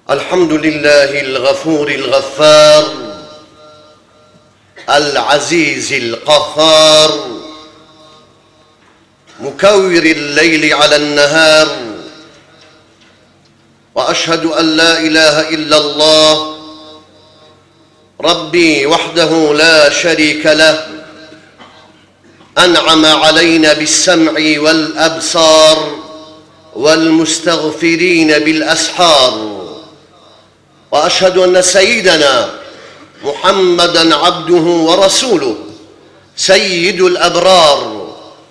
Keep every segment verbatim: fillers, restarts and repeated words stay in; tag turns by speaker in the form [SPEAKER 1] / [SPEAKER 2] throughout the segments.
[SPEAKER 1] الحمد لله الغفور الغفار العزيز القهار مكور الليل على النهار، وأشهد أن لا إله إلا الله ربي وحده لا شريك له، أنعم علينا بالسمع والأبصار والمستغفرين بالأسحار، وأشهد أن سيدنا محمدًا عبده ورسوله سيد الأبرار،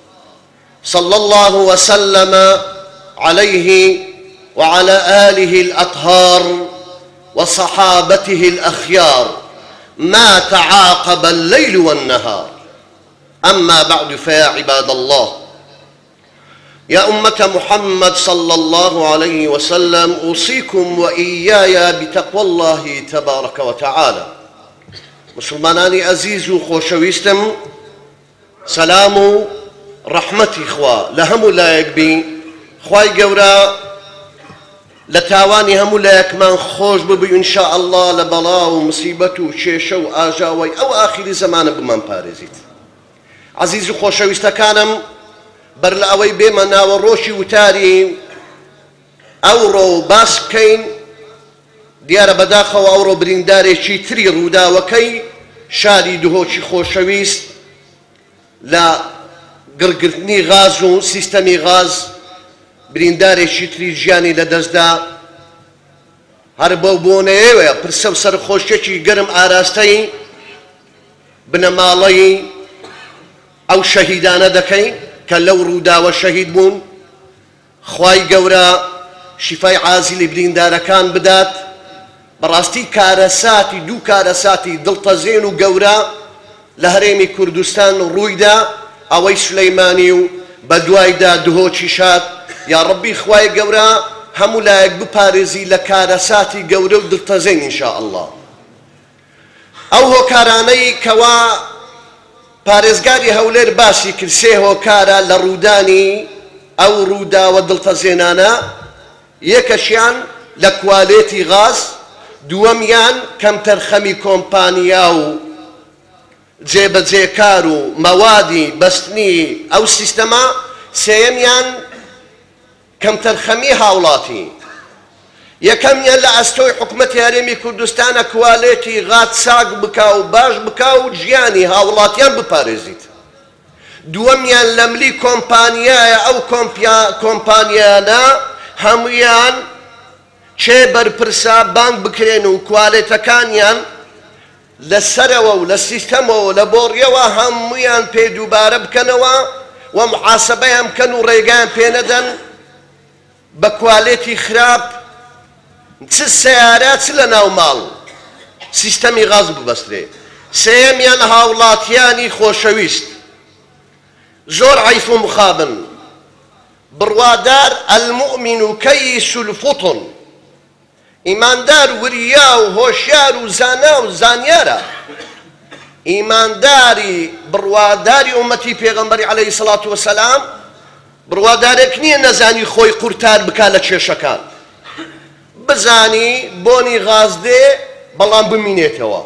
[SPEAKER 1] صلى الله وسلم عليه وعلى آله الأطهار وصحابته الأخيار ما تعاقب الليل والنهار. أما بعد، فيا عباد الله، يا أمة محمد صلى الله عليه وسلم، أوصيكم وإياي بتقوى الله تبارك وتعالى. مسلمانانی عزیز و خۆشەویستم، سەلام و ڕەحمەتی خوا لە هەموو لایەک بی. خوای گەورە لە تاوانی هەموو لایەکمان خۆش ببی ئینشاء الله، لە بەڵا و مسیبەت و کێشە و ئاژاوی ئەو ئاخری زەمانە بمان پارێزیت. عزیز و خۆشەویستەکانم، بەر لە ئەوەی بێمە ناوەڕۆشی وتاری ئەوڕۆ باس بکەین، دیارە بەداخەوە ئەوڕۆ بریندارێکی تری ڕووداوەکەی شاری دهۆکی خۆشەویست لە گڕگرتنی غاز و سیستەمی غاز بریندارێکی تری ژیانی لەدەستدا. هەر بەو بۆنەیەوە پرسە و سەرخۆشیێکی گەرم ئاراستەی بنەماڵەی ئەو شەهیدانە دەکەین کە لەو ڕووداوە شەهید بوون. خوای گەورە شیفای عاجلی بریندارەکان بدات. بەڕاستی کارەساتی دوو کارەساتی دڵتەزێن و گەورە لە هەرێمی کوردستان ڕوویدا، ئەوەی سولەیمانی و بەدوایدا دهۆکی شاد. یا ڕەبی خوای گەورە هەموو لایەک بپارێزی لە کارەساتی گەورە و دڵتەزێن ئینشاء الله. ئەو هۆکارانەی کەوا پارێزگاری هەولێر باسی کرد، سێ هۆکارە لە ڕوودانی ئەو ڕووداوە دڵتەزێنانە. یەکەشیان لە کوالێتی غاز، دووەمیان کەمتەرخەمی کۆمپانیا و جێبەجێکار و مەوادی بەستنی ئەو سیستەمە، سێیەمیان کەمتەرخەمی هاوڵاتی. یەکەمیان لە ئەستۆی حکومەتی هەرێمی کوردستانە کوالێتی غاز چاک بکا و باش بکا و ژیانی هاوڵاتیان بپارێزیت. دووەمیان لە ملی کۆمپانیایە، ئەو کۆمپانیانە هەمویان چێ بەرپرسا بانگ بکرێن و کوالێتەکانیان لەسەرەوە و لە سیستەمەوە لە بۆڕیەوە هەمویان پێ دووبارە بکەنەوە و محاسەبەیان بکەن و ڕێگایان پێ نەدەن بە کوالێتی خراپ چ سەیارە چ لە ناو ماڵ سیستەمی غاز ببەسترێ. سێیەمیان هاوڵاتیانی خۆشەویست زۆر عەیف و مخابن، بڕوادار المؤمن کەیس الفطن، ئیماندار وریا و هۆشیار و زانا و زانیارە. ئیمانداری بڕواداری ئومەتی پێغەمبەری عەلەیهی سەڵات وەسەلام بڕوادارێک نییە نەزانی خۆی قورتار بکات لە کێشەکان، بزانی بۆنی غاز دێ بەڵام بمینێتەوە،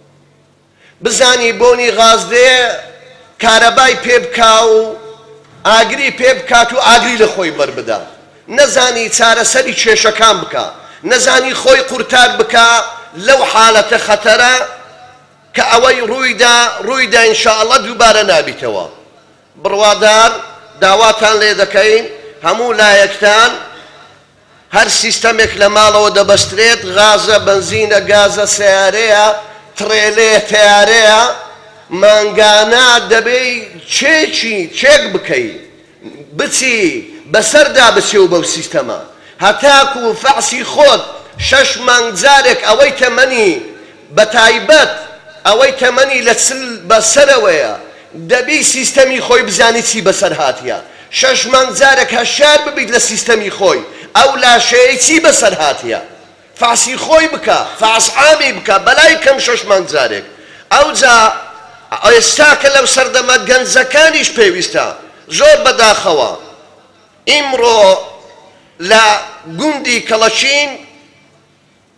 [SPEAKER 1] بزانی بۆنی غاز دێ کارەبای پێ بکا و ئاگری پێ بکات و ئاگری لە خۆی بەربدا، نەزانی چارەسەری کێشەکان بکە، نەزانی خۆی قورتار بکە لەو حالەتە خەتەرە کە ئەوەی ڕوویدا ڕوویدا ئینشاء الله دووبارە نابیتەوە. بڕوادار داواتان لێ دەکەین هەموو لایەکتان هەر سیستەمێک لە ماڵەوە دەبەسترێت، غازە، بنزینە، گازە، سیارەیە، ترێلەیە، تەیارەیە، مانگانە دەبێ چێکی چێک بکەی، بچی بەسەردا بچێ و بەو سیستەمە هەتاکو و فەعسی خۆت شەش مانگ جارێک ئەوەی تەمەنی بە تایبەت ئەوەی تەمەنی لە چل بەسەرەوەیە دەبی سیستەمی خۆی بزانی چی بەسەر هاتیە. شەش مانگ جارێک هەشار ببیت لە سیستەمی خۆی ئەو لاشەیە چی بەسەر هاتیە، فەعسی خۆی بکە، فەعس عامی بکە بەلای کەم شەش مانگ جارێک. ئەوجا ئێستا کە لەو سەردەمە گەنجەکانیش پێویستە زۆر بەداخەوە ئیمڕۆ لە گوندی کەڵەچین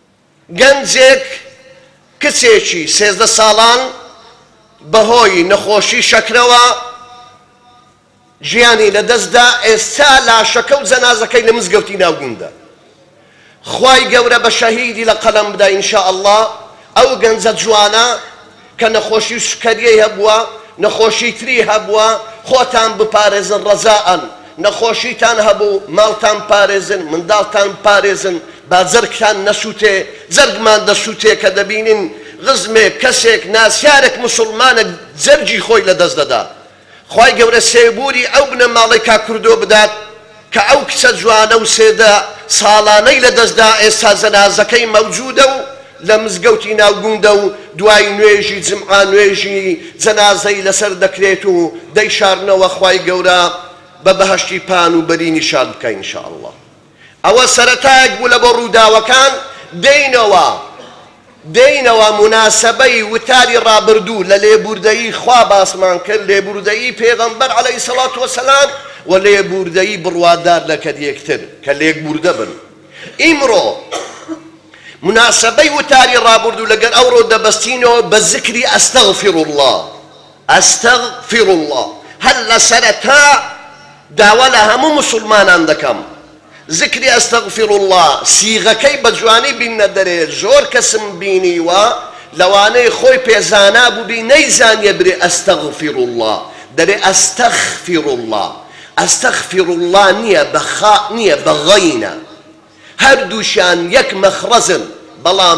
[SPEAKER 1] گەنجێک کچێکی سێزدە ساڵان بەهۆی نەخۆشی شەکرەوە ژیانی لەدەستدا، ئێستا لاشەکە و جەنازەکەی لە مزگەوتی ناوگوندە. خوای گەورە بە شەهیدی لە قەلەم بدا ئینشاء الله. ئەو گەنجە جوانە کە نەخۆشی سوکەریەی هەبووە، نەخۆشی تری هەبووە، خۆتان بپارێزن ڕەزاءن. نەخۆشیتان هەبوو ماڵتان پارێزن، منداڵتان پارێزن، با جەرگتان نەسووتێ، جەرگمان دەسووتێ کە دەبینن غزمێک کەسێک ناسیارێک مسلمانە جەرگی خۆی لەدەست دەدا. خوای گەورە سێبووری ئەو بنە ماڵی کاکردۆ بدات کە ئەو کچە جوانە و سێدە ساڵانەی لەدەستدا ئێستا جەنازەکەی مەوجودە و لە مزگەوتی ناوگوندە و دوای نوێژی جمعە نوێژی جەنازەی لەسەر دەکرێت و دەیشارنەوە. خوای گەورە بە بەهەشتی پان و بەرینی شاد بکە ئینشاء الله. ئەوە سەرەتایەک بوو لە بۆ ڕووداوەکان. دێینەوە دێینەوە مناسبەی وتاری ڕابردوو لە لێبوردەیی خوا باسمان کرد، لێبوردەیی پێغەمبەر عەلەیهی سەڵات وەسەلام و لێبوردەیی بڕوادار لە کەدیەکتر کە لێکبوردە بن. ئیمڕۆ مناسبەی وتاری ڕابردوو لەگەر ئەوڕۆ دەبەستینەوە بە ذکری ئەستەغفر الله. ئەستەغفر الله هەر لە سەرەتا داوا لە هەموو مسلمانان دەکەم. ذکری ئەستەغفر الله سیغەکەی بە جوانی بینە دەرێ. زۆر کەسم بینیوە لەوانەی خۆی پێزانا بووبی نەیزانیە برێ ئەستەغفر الله، دەرێ ئەستەغفر الله. ئەستەغفر الله نییە بە خا نییە بە غەینە، هەردووشیان یەک مەخرەزن، بەڵام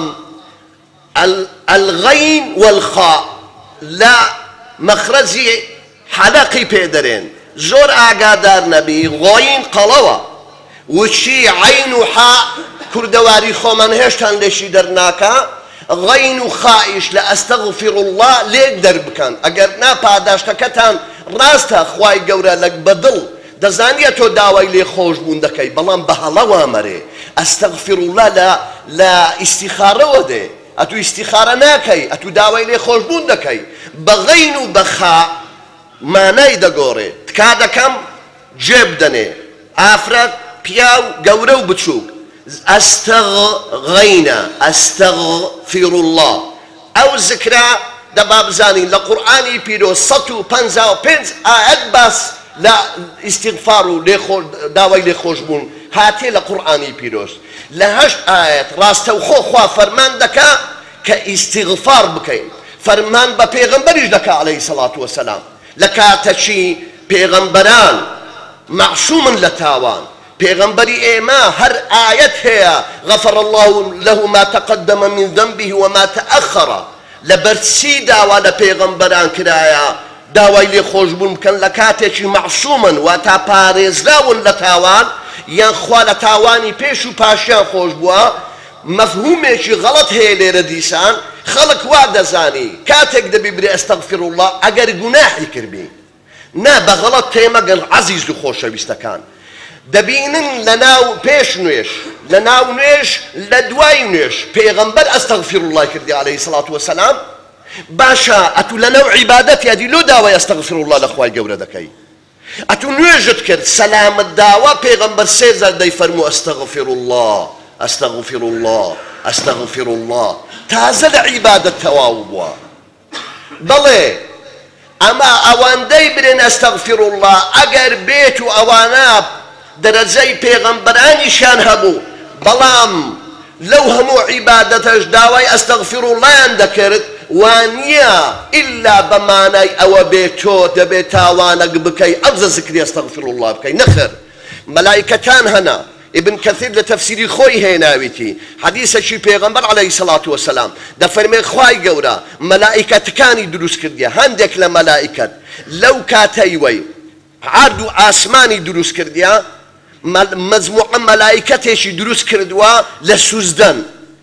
[SPEAKER 1] الغەین والخاء لە مەخرەزی حەلەقی پێدەرێن. زۆر ئاگادار نەبی، غۆین قەڵەوە، وچی عین و حا کوردەواری خۆمان هێشتان لێشی دەرناکە، غەین و خائیش لە ئەستەغفر الله لێک دەربکەن. ئەگەر نا پاداشتەکەتان ڕاستە خوای گەورە لە بەدڵ دەزانیە تۆ داوای لێ خۆشبوون دەکەی، بەڵام بە هەڵە وامەرێ. ئەستەغفر الله لە ئیستیخارەوە دێ، ئەتوو ئیستیخارە ناکەی، ئەتوو داوای لێ خۆشبوون دەکەی. بە غەین و بە خا مانای دەگۆڕێ. تکا دەکەم جێب دەنێ، ئافرەت پیاو گەورە و بچووک. ئەستەغەینە ئەستەغفر الله. ئەو ذکرە دەبا بزانین لە قورئانی پیرۆز سەد و پەنجا و پێنج ئایەت باس لە ئیستیغفار و داوای لێخۆشبوون هاتێ لە قورئانی پیرۆز. لە هەشت ئایەت ڕاستەوخۆ خوا فەرمان دەکا کە ئیستیغفار بکەین. فەرمان بە پێغەمبەریش دەکا عەلەیهی سەڵات وەسەلام لە کاتەچی پێغەمبەران معصومن لە تاوان. پێغەمبەری ئێمە هەر ئایەت هەیە غەفەر الله له ما تقدم من ذنبه وما تأخر. لەبەرچی داوا لە پێغەمبەران کرایە داوای لێ خۆشبوون بکەن لە کاتێکی معصومن و تا پارێزراون لە تاوان، یان خوا لە تاوانی پێش و پاشیان خۆش بووە. مەفهومێکی غەڵەت هەیە لێرە دیسان. خەڵک وا دەزانی کاتێک دەبی برێ ئەستەغفر الله ئەگەر گوناحی کردبی نا بە غەڵەت تێمەگەن عەزیز و خۆشەویستەکان. دەبینن لە ناو پێش نوێش، لە ناو نوێش، لە دوای نوێش پێغەمبەر ئەستەغفر الله کردی عەلەیهی سەڵات وەسەلام. باشە ئەتوو لە نەو عیبادەت یادی لۆ داوای ئەستەغفر الله لە خوای گەورە دەکەی. ئەتوو نوێژت کرد سەلامت داوا پێغەمبەر سێزار دەیفەرموو ئەستەغفر الله ئەستەغفر الله ئەستەغفر الله. تازە لە عیبادەت تەواو بووە. بەڵێ ئەما ئەوەندەی برێن ئەستەغفر الله ئەگەر بێت و ئەوانە دەرەجەی پێغەمبەرانیشان هەبوو، بەڵام لەو هەموو عیبادەتەش داوای ئەستەغفر اللهیان دەکرد، وانییە ئیلا بەمانای ئەوە بێت تۆ دەبێت تاوانەک بکەی ئەبزە ذکری ئەستەغفر الله بکەی. نەخێر، مەلایکەتان هەنا. ابن كثير لتفسيري خوي هێناویتی حدیثەکی پێغەمبەر عەلەیهی سەڵات وەسەلام دەفەرمێ خوای گەورە مەلائکەتەکانی دروست کردیە. هەندێک لە مەلائکەت لەو کاتەیوەی عەرد و ئاسمانی دروست کردیە، مەجموعە مەلائکەتێکی دروست کردووە لە سوزدەن،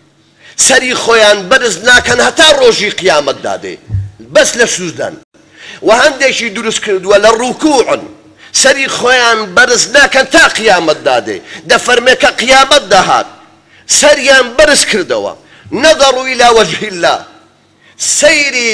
[SPEAKER 1] سەری خۆیان بەرز ناکەن هەتا ڕۆژی قیامەت دادێ، بەس لە سوزدەن. و هەندێکی دروست کردووە لە ڕوکوعن، سەری خۆیان بەرز ناکەن تا قیامەت دادێ. دەفەرمێ کە قیامەت داهات سەریان بەرز کردەوە، نەظەڕوا إلى وجه الله، سەیری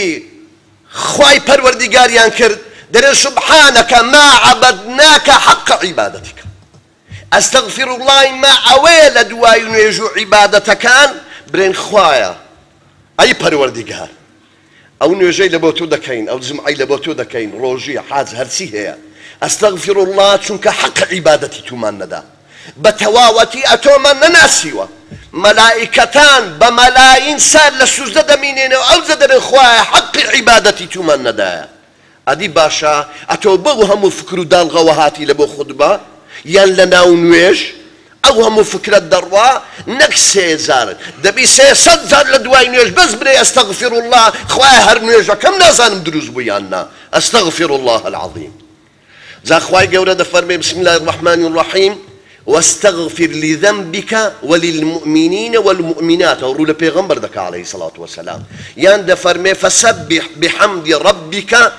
[SPEAKER 1] خوای پەروەردیگاریان کرد، دەرێ سبحانەکە ما عەبەدناکە حەقە عیبادەتیکە. ئەستەغفر الله ما ئەوەیە لە دوای نوێژ و عیبادەتەکان برێن خوایە ئەی پەروەردیگار ئەو نوێژەی لە بۆ تۆ دەکەین ئەو جمعەی لە بۆ تۆ دەکەین ڕۆژی حاج هەرچی هەیە ئەستەغفر الله چونکە حەق عیبادەتی تومان نەدا بە تەواوەتی ئەتۆمان نەناسیوە مەلائیکەتان بە مەلاین سار لە سوزدە دەمینێنەوە ئەو زە دەبێن خوایە حەقی عیبادەتی تومان نەدایە ئەدی باشە ئەتۆ بەو هەموو فکر و دانغەوە هاتی لە بۆ خودبە یان لە ناو نوێژ ئەو هەموو فکرت دەڕوا نەک سێزار دەبی سێ سەد جار لە دوای نوێژ بەس برێ ئەستەغفر الله خوایە هەر نوێژەکەم نازانم دروست بوو یان نا ئەستەغفر الله العظیم جا خوای گەورە دەفەرمێ بسم الله الرحمن الرحیم واستغفر لذنبك وللمؤمنين والمؤمنات ورو لبيغمبر دك عليه الصلاة والسلام يان دفرمي فسبح بحمد ربك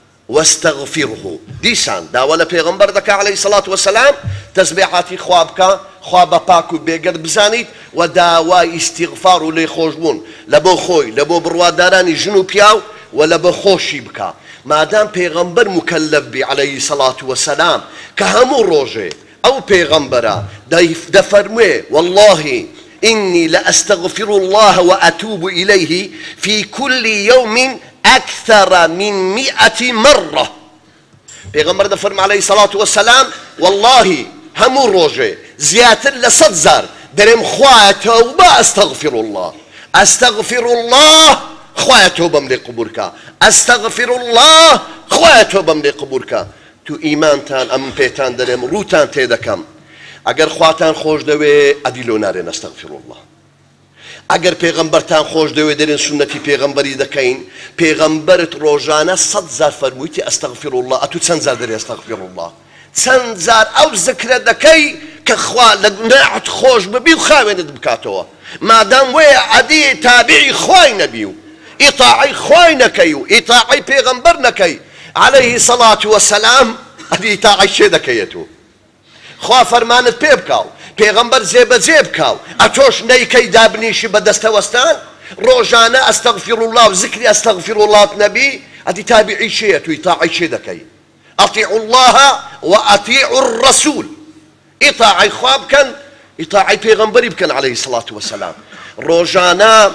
[SPEAKER 1] واستغفره ديسان دا ولا بيغمبر دك عليه الصلاة والسلام تسبيحاتي خوابك خواب باكو بيقر بزانيت وداوا استغفار لي خوشبون لبو خوي لبو برواداراني جنو بياو ولبو خوشي بكا ما دام بيغمبر مكلف بي عليه الصلاة والسلام كهمو روجي أو بيغمبرا دفرمي والله إني لأستغفر الله وأتوب إليه في كل يوم أكثر من مئة مرة بيغمبر دفرمي عليه الصلاة والسلام والله همو روجي زيادة لصد زار درم خواه توبة أستغفر الله أستغفر الله خواه توبة من قبورك أستغفر الله خواه توبة من قبورك تو ئیمانتان ئەم پێتان دەرێم ڕووتان تێدەکەم ئەگەر خواتان خۆش دەوێ ئەدی لۆ نارێن ئەستەغفر الله ئەگەر پێغەمبەرتان خۆش دەوێ دەرێن سونەتی پێغەمبەری دەکەین پێغەمبەرت ڕۆژانە سەد زار فەرموویتی ئەستەغفر الله ئەتو چەند زار دەرێ ئەستەغفر الله چەند زار ئەو زکرە دەکەی کە خوا لە گوناحت خۆش ببی و خاوێنت بکاتەوە مادام وێ ئەدی تابعی خوای نەبی و ئیطاعی خوای نەکەی و ئیطاعی پێغەمبەر نەکەی عليه الصلاة والسلام أدي تاعي شيء ذكيته خوا فرمانت بيبكاو پیغمبر زيب زيبكاو أتوش نيكي دابنيش بدست وستان روجانا أستغفر الله وذكري أستغفر الله نبي أدي تابعي شيء يطاعي شيء ذكي أطيعوا الله وأطيعوا الرسول إطاعي خواب كان إطاعي پیغمبر يبكن عليه الصلاة والسلام روجانا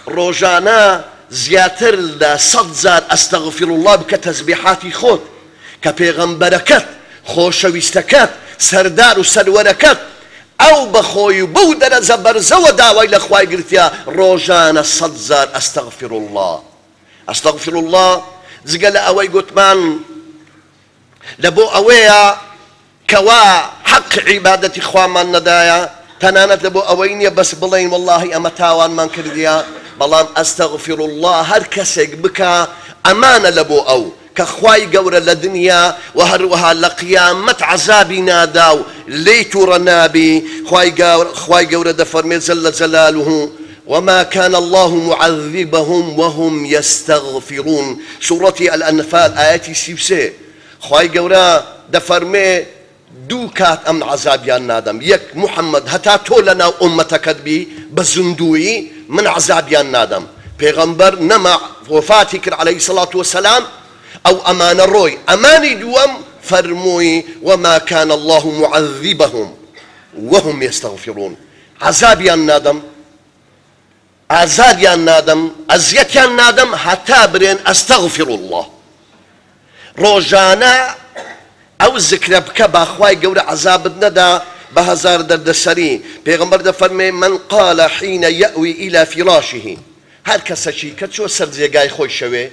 [SPEAKER 1] روجانا زياتر لا صدزار أستغفر الله بك تسبيحاتي خود كبيغمبركت خوشويستكت سردار وسروركت أو بخوي بودر زبر زودا وإلى خواي قلت يا روجانا صدزار أستغفر الله أستغفر الله زقل أوي قتمان لبو أويا كوا حق عبادة إخوان ندايا تنانت لبو أويني بس بلين والله أما تاوان من كرديا بلام أستغفر الله هر كسك بك أمانة لبو أو كخواي قورة لدنيا وهروها لقيامة عذابي ناداو ليتو رنابي خواي قورة دفرمي زل زلاله وما كان الله معذبهم وهم يستغفرون سورة الأنفال آياتي سيبسي خواي قورة دفرمي دو كات أمن عذابيان نادم يك محمد هتا تولنا أمتك بي بزندوي من عذابيان نادم پیغمبر نما وفاتك عليه الصلاة والسلام أو أمان الروي أماني دوام فرموي وما كان الله معذبهم وهم يستغفرون عذابيان نادم عذابيان نادم أزيتيان نادم حتى برين أستغفر الله روجانا أو الذكر بك بأخواي قول عذاب الندى بهزار دردسري پیغمبر ده فرمي من قال حين يأوي إلى فراشه هر کس چی کد شو سر زیگای خوش شوه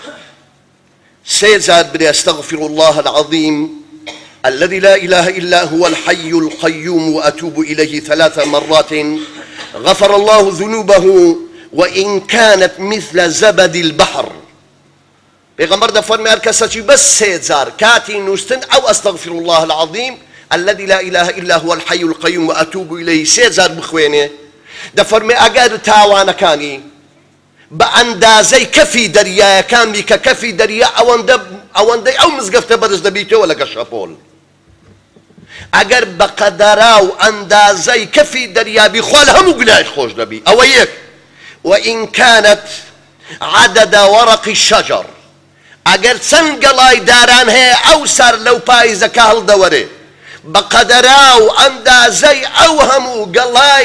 [SPEAKER 1] سيزاد بدي أستغفر الله العظيم الذي لا إله إلا هو الحي القيوم وأتوب إليه ثلاث مرات غفر الله ذنوبه وإن كانت مثل زبد البحر پیغمبر ده فرمي هر کس چی بس سيزار كاتي نوستن أو أستغفر الله العظيم الذي لا إله إلا هو الحي القيوم وأتوب إليه سيزار بخوينه ده فرمي أقاد تاوانا كاني بأندازي كفي دريا كان بك كفي دريا أوان أوان أو مزقفت برز دبيته ولا كشافول أجر بقدراو أندازي كفي دريا بخوالها مقلاش خوش دبي أو يك وإن كانت عدد ورق الشجر أجر سنقلاي داران هي أوسر لو بايزة كهل دوري بقدراو أندازي أوهمو قلاي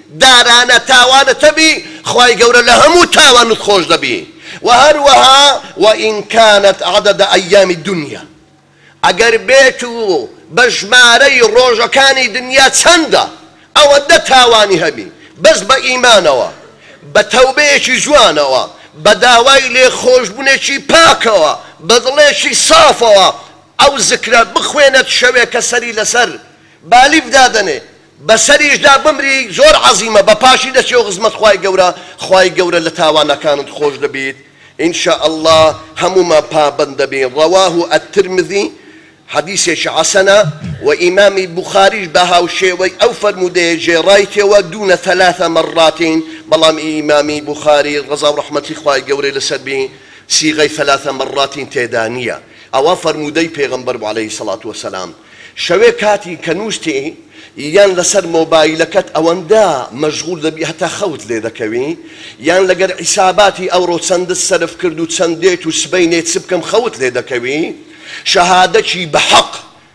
[SPEAKER 1] دارانە تاوانە تەبی خوای گەورە لە هەموو تاوانت خۆش دەبی وهروها وإن كانت عدد أيام الدنيا ئەگەر بێت و بە ژمارەی ڕۆژەکانی دنیا چەندە ئەوەندە تاوانی هەبی بەس بە ئیمانەوە بە تەوبەیەکی جوانەوە بە داوای لێخۆشبوونێکی پاکەوە بە دڵێکی سافەوە ئەو زکرە بخوێنێت شەوێ کە سەری لەسەر بالیف دادەنێ بەسەریشدا بمری زۆر عەزیمە بە پاشی دەچێ و خزمەت خوای گەورە خوای گەورە لە تاوانەکانت خۆش دەبێت ئینشاء الله هەموومان پابەند دەبین ڕەواه الترمذی حديث حسنة وإمام بخاري بها شيوي أو فرمودي جيرايتي ودون ثلاث مرات بلام إمام بخاري رضا ورحمة إخوائي قوري لسربي سيغي ثلاث مرات تيدانية أو فرمودي پیغمبر عليه الصلاة والسلام شوي كاتي كنوستي يان لسر موبايلكت أوندا مشغول دبي حتى خوت لي ذكوي يان لقر حساباتي أو رو تسند السلف كردو تسنديت وسبينيت سبكم خوت لي ذكوي شهادتي بحق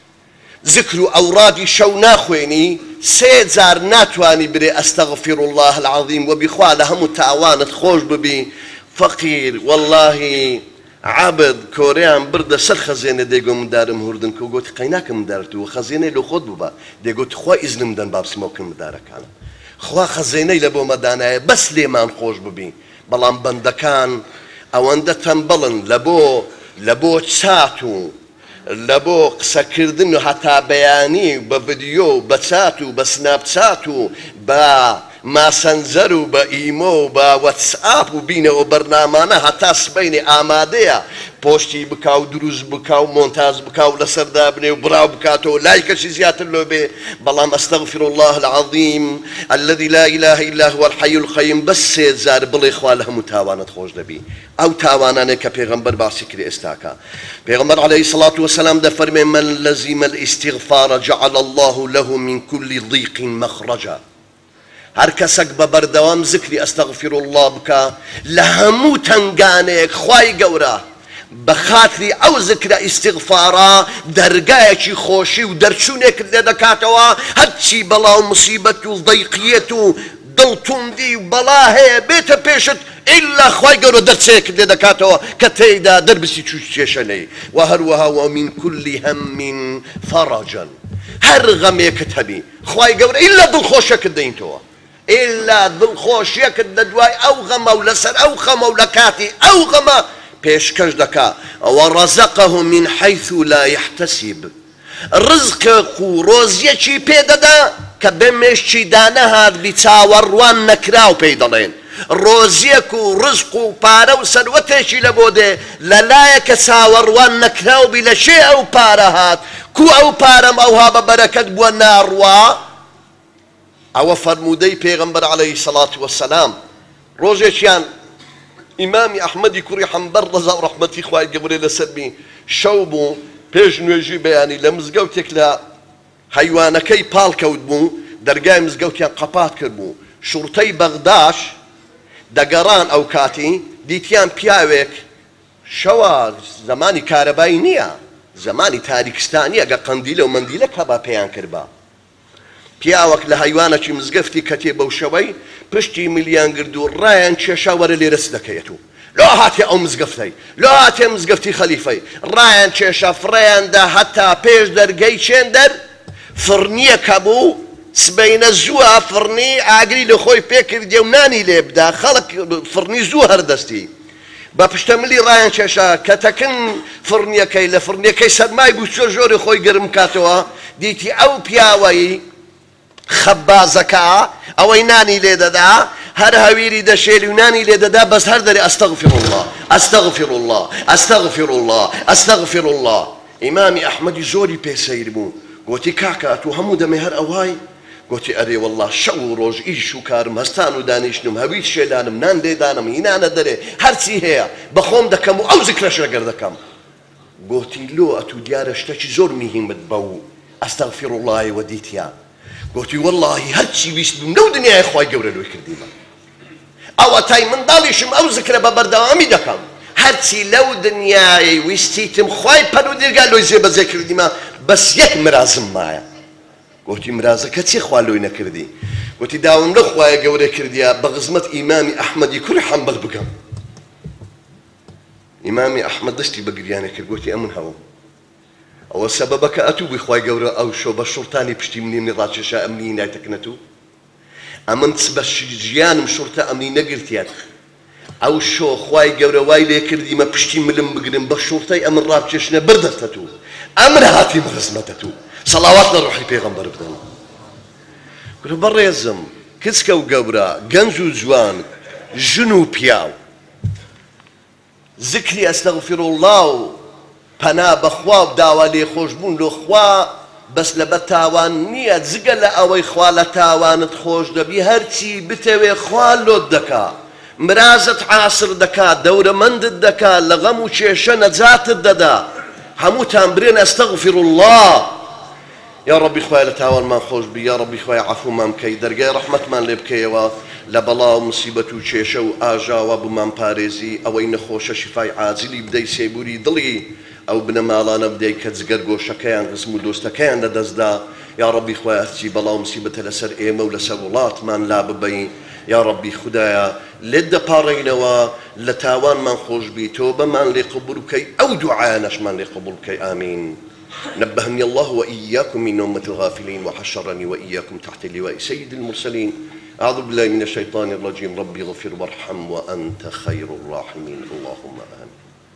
[SPEAKER 1] ذكر أورادي شو ناخويني سيد زار ناتواني بري أستغفر الله العظيم وبخوا هم تعوانت خوش ببي فقير والله عبد كوريان برد سر خزينة ديگو مدارم هردن كو قلت قيناك مدارتو وخزينة لو خود ببا ديگو تخوا إذن مدن باب سموكن مداركانا خوا خزينة لبو مدانا بس ليمان خوش ببي بلان بندكان أواندا تنبلن لبو لبو تساتو لبو قسەکردن و هەتا بەیانی بە ڤیدیۆ بە چات و بە سناپچات و بە ماسەنجەر و بە ئیمۆ و بە وەتسئاپ و بینەوە بەرنامانە هەتا سبەینێ ئامادەیە پۆشتی بکاو دروست بکاو مۆنتاژ بکاو لەسەردا بنێ و بڕاو بکاتەوە لایکەشی زیاتر لۆ بێ بەڵام ئەستەغفر الله العظیم الذي لا إله إلا هو الحي القيوم بس سێ جار بڵێ خوا لە هەموو تاوانت خۆش دەبی ئەو تاوانانێ کە پێغەمبەر باسی کرێ ئێستاکە پێغەمبەر عليه الصلاة والسلام دەفەرمێ من لزم الاستغفار جعل الله له من كل ضيق مخرجا هەر کەسێک بە بەردەوام ذکری ئەستەغفر الله بکە لە هەموو تەنگانەیەک خوای گەورە بە خاتری ئەو ذکرە ئیستیغفارە دەرگایەکی خۆشی و دەرچوونێکت لێ دەکاتەوە هەرچی بەڵا و موسیبەت و ضەیقیەت و دڵتوندی و بەڵا هەیە بێتە پێشت ئیلا خوای گەورە دەرچەیەکت لێ دەکاتەوە کە تێیدا دەربسی چوش کێشەنەی و هەروەها ومن كل هم فرجا هەر غەمێکت هەبی خوای گەورە ئیلا دڵخۆشیەکت دەینتەوە ئیلا دڵخۆشیەکت لە دوای ئەو غەمە و لەسەر ئەو خەمە و لە کاتی ئەو غەمە پێشکەش دەکا وەڕەزەقەه من حيث لا يحتسب ڕزقێک و ڕۆزیەکی پێدەدا کە بەمێشتی دانەهات بی چاوەڕوان نەکراو پێی دەڵێن ڕۆزیەک و ڕزق و پارە و سەروەتێکی لە بۆ دێ لەلایەکە چاوەڕوان نەکراو بی لە شێ ئەو پارە هات کو ئەو پارەم ئەوها بە بەرەکەت بووە ناڕوا ئەوە فەرموودەی پێغەمبەر عەلەیهی سەڵات وەسەلام ڕۆژێکیان ئیمامی ئەحمەدی کوڕی حەمبەر ڕەزا و ڕەحمەتی خوای گەورەی لەسەر بی شەو بوو پێش نوێژی بەیانی لە مزگەوتێک لە حەیوانەکەی پاڵکەوت بوو دەرگای مزگەوتیان قەپات کرد بوو شوڕتەی بەغداش دەگەڕان ئەو کاتی دیتیان پیاوێک شەوە زمانی کارەبایی نییە زمانی تاریکستانیە گە قەندیلە و مەندیلە کە با پێیان کردبا پیاوەک لە حەیوانێکی مزگەفتی کەتێ بەو شەوەی پشتی ملیان گرد و ڕایان کێشا وەرە لێرە دەکەیەت و لۆ هاتێ ئەو مزگەفتەی لۆ هاتێ مزگەفتی خەلیفەی ڕایان کێشا فڕێیاندا هەتا پێش دەرگەی چێندەر فڕنیە کە بوو سبەینە زووە فڕنی ئاگری لە خۆی پێکردێ و نانی لێ بدا خەڵک فڕنی زوو هەردەستی بە پشتەملی ڕایان کێشا کە تەکن فڕنیەکەی لە فڕنیەکەی سەرمای بوو چۆ ژۆری خۆی گرم کاتەوە دیتی ئەو پیاوەی خەبازەکە ئەوەی نانی لێ دەدا هەر هەویری دەشێلی و نانی لێ دەدا بەس هەر دەرێ ئەستەغفر الله ئەستەغفر الله ئەستەغفر الله ئەستەغفر الله ئیمامی ئەحمەدی زۆری پێسەیر بوو گوتی کاکە تو هەموو دەمێ هەر ئەوهای گوتی ئەرێ والله شەو و ڕۆژ ئیش و کارم هەستان و دانیشتم هەویت شێلانم نان لێدانم هینانە دەرێ هەرچی هەیە بەخۆم دەکەم و ئەو زیکرەش لەگەر دەکەم گوتی لۆ ئەتو دیارە شتێکی زۆر میهمت بە و ئەستەغفر اللهی وەدیتیان گوتی والله هەرچی ویست بووم لەو دنیای خوای گەورە لۆی کردیمە ئەوە تای منداڵیشم ئەو زیکرە بە بەردەوامی دەکەم هەرچی لەو دنیای ویستیتم خوای پەروەردگار لۆی جێبەجێ کردیمە بەس یەک مرازم مایە گوتی مرازەکە چی خوا لۆی نەکردی وتی داوم لە خوایە گەورە کردیا بە غزمەت ئیمامی ئەحمەدی کوڕی حەنبەڵ بگەم. ئیمامی ئەحمەد دەستی بە گریانە کرد گوتی ئەمن هەوم ئەوە سەبەبەکە ئەتوو بووی خوای گەورە ئەو شۆ بە شورتانی پشتی منی ڕاکێشا ئەمنی نایتەکنەتوو ئەمن بە ژیانم شورتە ئەمنی نەگرتیان ئەو شۆ خوای گەورە وای لێ کردیمە پشتی ملم بگرم بە شورتەی ئەمن ڕابکێشنە بردەستەتوو ئەمن هاتیمە خزمەتەتوو سەڵاوات لە ڕوحی پێغەمبەر بدەن. گورە بەڕێزم کچکە و گەورە گەنج و جوان ژن و پیاو ذکری ئەستەغفیرڵڵا و پەنا بەخوا و داوا لێخۆشبوون لۆ خوا بەس لەبەر تاوان نییە جگە لە ئەوەی خوا لە تاوانت خۆش دەبی هەرچی بتەوێ خوا لۆت دەکا مرازت عاسر دەکا دەورەمەندت دەکا لە غەم و کێشە نەجاتت دەدا هەمووتان برێن ئەستەغفیرڵڵا. یا ربی خوای لە تاوانمان خۆش بی یا ربی خوای عەفومان بکەی دەرگای ڕەحمەتمان لێ بکەیەوە لە بەڵا و مسیبەت و کێشە و ئاژاوە بمان پارێزی ئەوەی نەخۆشە شیفای عاجلی بدەی سێبوری دڵی ئەو بنەماڵانە بدەی کە جگەر گۆشەکەیان ڕزم و دۆستەکەیان لەدەستدا. یا ربی خوای هەرچی بەڵا و مسیبەتە لەسەر ئێمە و لەسەر وڵاتمان لا ببەی. یا ربی خدایە لێت دەپاڕێنەوە لە تاوانمان خۆش بی تۆ بەمان لێ قبول بکەی ئەو دوعایانەشمان لێ قبول بکەی ئامین. نبهني الله وإياكم من نومة الغافلين وحشرني وإياكم تحت لواء سيد المرسلين. أعوذ بالله من الشيطان الرجيم. ربي اغفر وارحم وأنت خير الراحمين. اللهم آمين.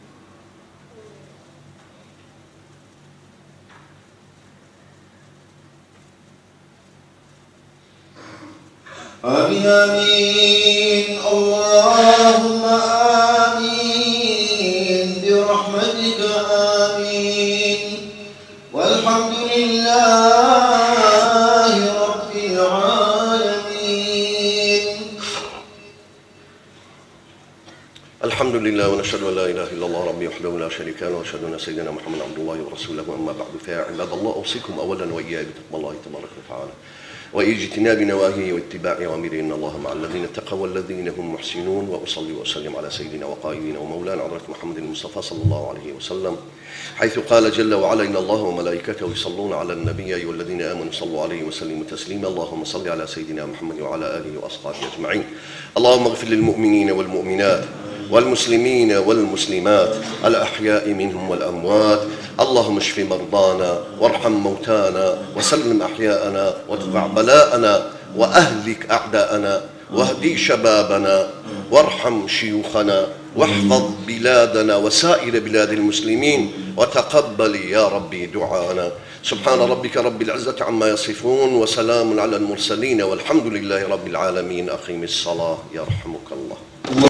[SPEAKER 2] آمين آمين اللهم آمين برحمتك آمين والحمد لله رب العالمين.
[SPEAKER 1] الحمد لله ونشهد أن لا إله إلا الله ربي وحده لا شريك له وأشهد أن سيدنا محمد عبد الله ورسوله. أما بعد فيا عباد الله أوصيكم أولا وإياي بتقوى الله تبارك وتعالى واجتناب نواهيه واتباع أوامره. إن الله مع الذين اتقوا والذين هم محسنون. وأصلي وأسلم على سيدنا وقائدنا ومولانا حضرة محمد المصطفى صلى الله عليه وسلم حيث قال جل وعلا إن الله وملائكته يصلون على النبي أيها الذين آمنوا صلوا عليه وسلموا تسليما. اللهم صل على سيدنا محمد وعلى آله وأصحابه أجمعين. اللهم اغفر للمؤمنين والمؤمنات والمسلمين والمسلمات الأحياء منهم والأموات. اللهم اشف مرضانا وارحم موتانا وسلم أحياءنا وادفع بلاءنا وأهلك أعداءنا واهدي شبابنا وارحم شيوخنا واحفظ بلادنا وسائر بلاد المسلمين وتقبل يا ربي دعاءنا. سبحان ربك رب العزة عما يصفون وسلام على المرسلين والحمد لله رب العالمين. أقيم الصلاة يرحمك الله.